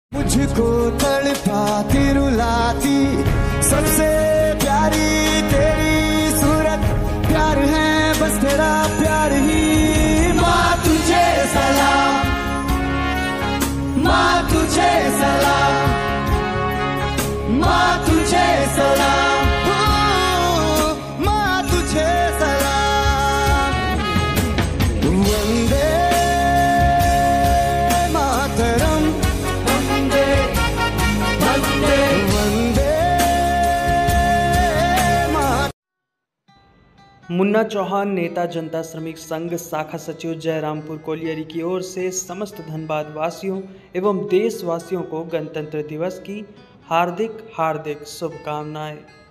मुझको तड़पाती रुलाती सबसे प्यारी तेरी सूरत, प्यार है बस तेरा प्यार ही। माँ तुझे सलाम, माँ तुझे सलाम, माँ तुझे सलाम, माँ तुझे सलाम। वंदे मातरम, वंदे वंदे वंदे मातरम। मुन्ना चौहान, नेता जनता श्रमिक संघ शाखा सचिव जयरामपुर कोलियरी की ओर से समस्त धनबाद वासियों एवं देशवासियों को गणतंत्र दिवस की हार्दिक शुभकामनाएं।